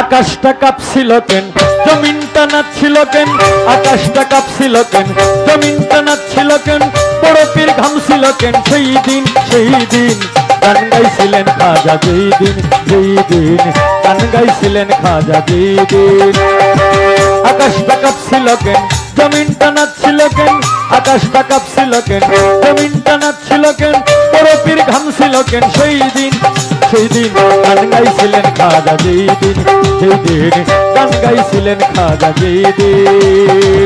আকাশটা কাঁপছিল কেন জমিনটা নাচছিল কেন আকাশটা কাঁপছিল কেন জমিনটা নাচছিল কেন বড় পীর ঘামছিল কেন সেই দিন গান গাইছিলেন খাজা যেই দিন গান গাইছিলেন খাজা যেই দিন আকাশটা কাঁপছিল কেন জমিনটা নাচছিল কেন আকাশটা কাঁপছিল কেন জমিনটা নাচছিল কেন বড় পীর ঘামছিল কেন সেই দিন গান গাইছিলেন খাজা যেই দিন গান গাইছিলেন খাজা যেই দিন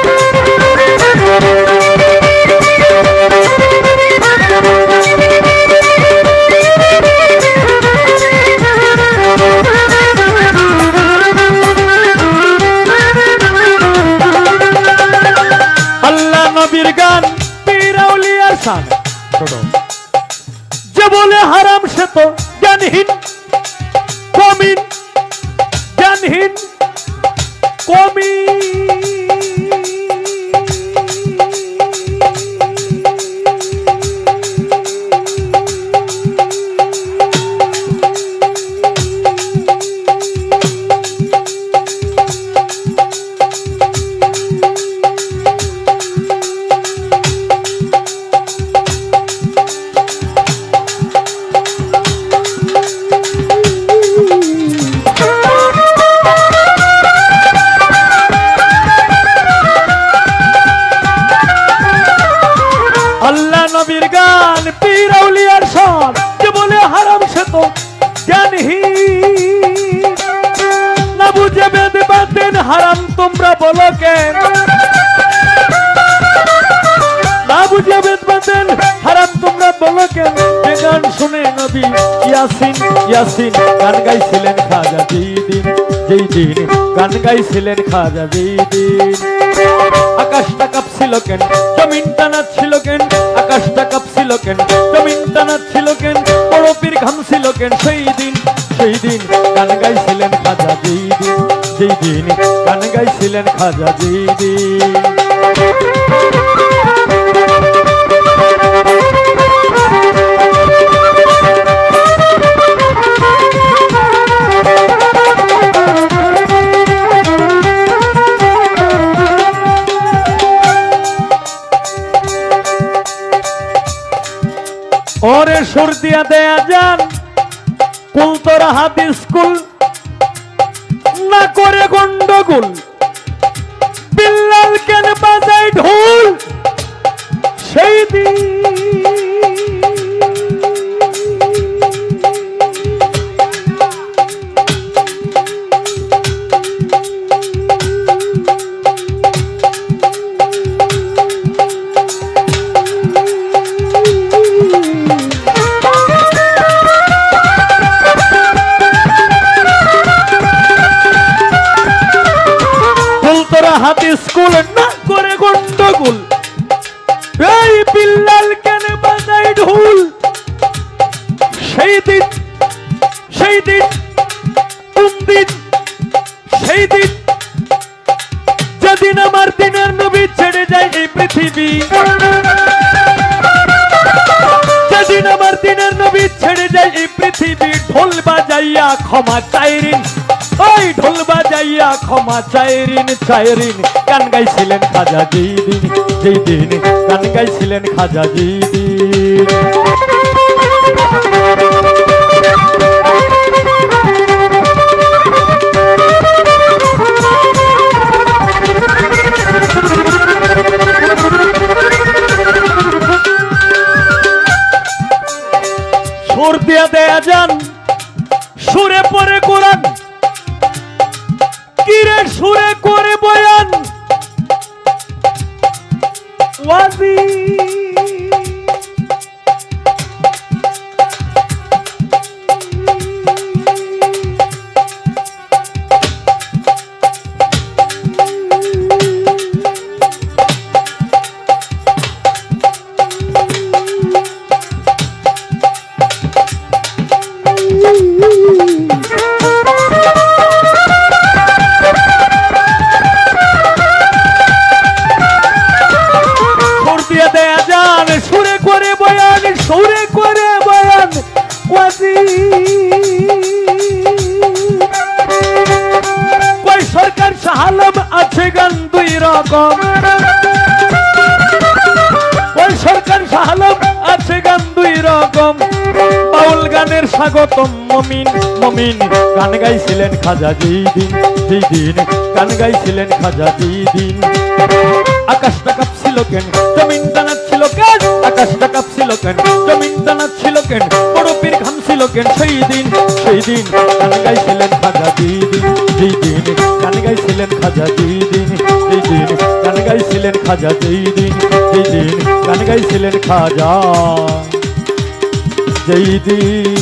আল্লাহ নবীর গান পীর আউলিয়ার শান যে বলে হারাম সে তো জ্ঞানহীন কমিন জ্ঞানহীন কমিন আল্লাহ নবীর গান পীর আউলিয়ার শান যে বলে হারাম সে তো জ্ঞানহীন না বুঝে বেদ বাতেন হারাম তোমরা বলো কেন না বুঝে বেদ বাতেন হারাম তোমরা বলো কেন যে গান শুনে নবী ইয়াসিন গান গাইছিলেন খাজা যেই দিন গান গাইছিলেন খাজা যেই দিন আকাশটা কাঁপছিল কেন জমিনটা নাচছিল কেন আকাশটা কাঁপছিল কেন জমিনটা নাচছিল কেন বড় পীর ঘামছিল কেন সেই দিন গান গাইছিলেন খাজা যেই দিন গান গাইছিলেন খাজা যেই দিন ওরে সুর দিয়া দেয়া যান কুল তোরা হাদিস কুল না করে গন্ডগোল বিল্লাল কেন বাজায় ঢোল সেই দিন হাদিস কুল না করে গন্ডগোল এই বিল্লাল কেন বাজায় ঢোল সেই দিন কোন দিন সেই দিন যেদিন আমার দিনের নবী ছেড়ে যায় এই পৃথিবী যেদিন আমার দিনের নবী ছেড়ে যায় এই পৃথিবী ঢোল বাজাইয়া ক্ষমা চাইরিন ওই ঢোল বাজাইয়া ক্ষমা চাইরিন গান গাইছিলেন খাজা যেই দিন গান গাইছিলেন খাজা যেই দিন সুর দিয়া দেয়া যান সুরে পরে কোরআন কিরে সুরে করে বয়ান ওয়াজি শাহালম আছে গান দুই রকম, ওই সরকার শাহালম আছে গান দুই রকম। বাউল গানের স্বাগতম মমিন মমিন গান গাইছিলেন খাজা যেই দিন, যেই দিন গান গাইছিলেন খাজা যেই দিন। আকাশটা কাঁপছিল কেন, জমিনটা নাচছিল কেন, আকাশটা কাঁপছিল কেন, জমিনটা নাচছিল কেন, বড় পীর ঘামছিল কেন সেই দিন, সেই দিন গান গাইছিলেন খাজা যেই দিন, যেই দিন গান গাইছিলেন খাজা যেই দিন, যেই দিন গান গাইছিলেন খাজা যেই দিন, যেই দিন গান গাইছিলেন খাজা যেই দিন।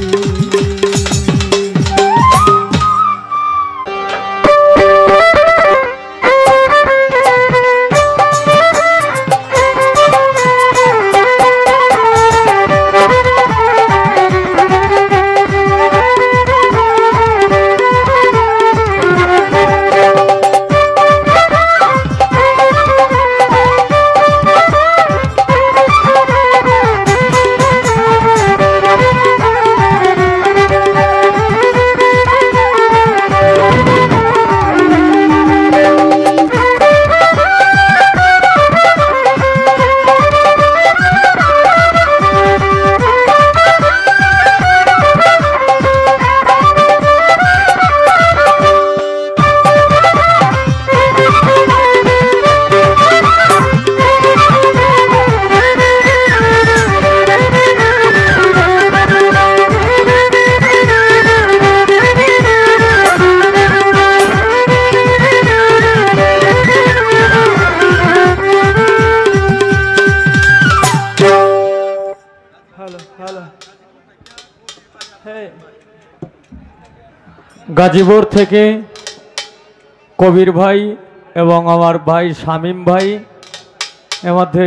গাজীপুর থেকে কবির ভাই এবং আমার ভাই শামীম ভাই, এর মধ্যে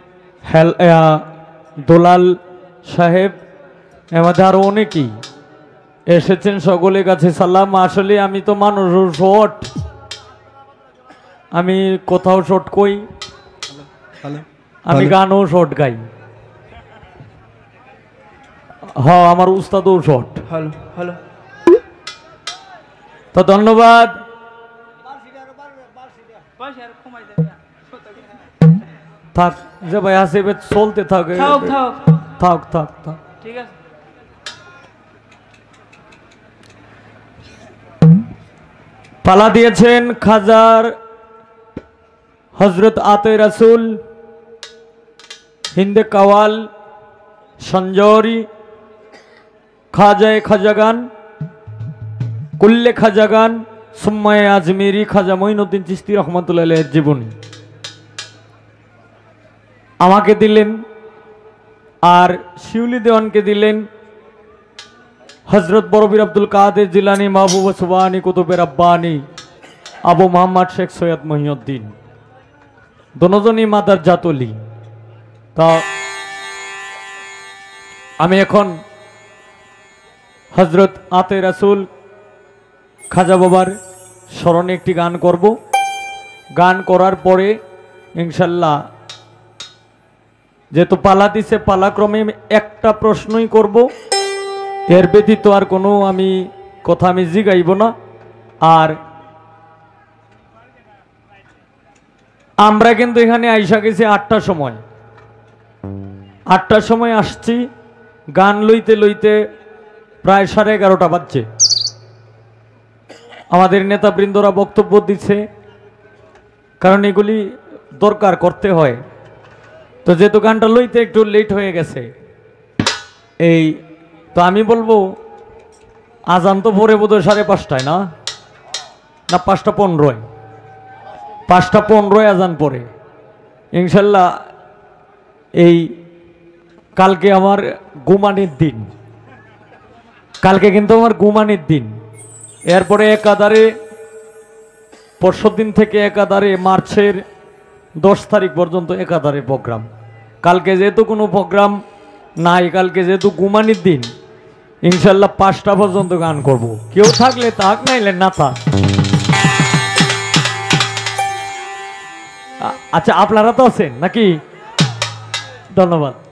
দোলাল সাহেব, এর মধ্যে আরও অনেকেই এসেছেন, সকলের কাছে সালাম। আসলে আমি তো মানুষ শর্ট, আমি কোথাও শর্ট কই, আমি গানও শর্ট গাই, হ্যাঁ আমার উস্তাদও শর্ট। হ্যালো হ্যালো, তো ধন্যবাদ। থাক যে ভাই আসে চলতে থাকে, থাক থাক থাক ঠিক আছে। পালা দিয়েছেন খাজার হজরত আতে রাসুল, হিন্দে কাওয়াল, সঞ্জরি, খাজায় খাজাগান, কুল্লে খাজাগান, সুম্মায়ে আজমেরি, খাজা মঈনুদ্দিন চিশতি রহমাতুল্লাহ আলাইহির জীবনী আমাকে দিলেন, আর শিউলি দেওয়ানকে দিলেন হজরত বড় পীর আব্দুল কাদের জিলানী, মাহবুব সুবহানী, কুতুবে রাব্বানী আবু মোহাম্মদ শেখ সৈয়দ মহিউদ্দিন, দুজনই মাদার জাতলি। তা আমি এখন হজরত আতে রাসুল খাজা বাবার স্মরণে একটি গান করব। গান করার পরে ইনশাল্লাহ যেহেতু পালা দিছে পালাক্রমে একটা প্রশ্নই করব, এর ব্যতীত আর কোনো আমি কথা আমি জিগাইব না। আর আমরা কিন্তু এখানে আইসা গেছি 8টার সময়, 8টার সময় আসছি, গান লইতে লইতে প্রায় 11:30 বাজছে। আমাদের নেতাবৃন্দরা বক্তব্য দিচ্ছে, কারণ এগুলি দরকার করতে হয়। তো যেহেতু গানটা লইতে একটু লেট হয়ে গেছে, এই তো আমি বলবো আজান তো পরে বোধ হয় 5:30 না, না 5:15, 5:15 আজান পরে ইনশাল্লাহ। এই কালকে আমার ঘুমানির দিন, কালকে কিন্তু আমার ঘুমানির দিন। এরপরে একাধারে পরশুদিন থেকে একাধারে মার্চের 10 তারিখ পর্যন্ত একাধারে প্রোগ্রাম। কালকে যেহেতু কোনো প্রোগ্রাম নাই, কালকে যেহেতু ঘুমানির দিন, ইনশাল্লাহ 5টা পর্যন্ত গান করব। কেউ থাকলে থাক, নাইলে না থাক। আচ্ছা আপনারা তো আছেন নাকি? ধন্যবাদ।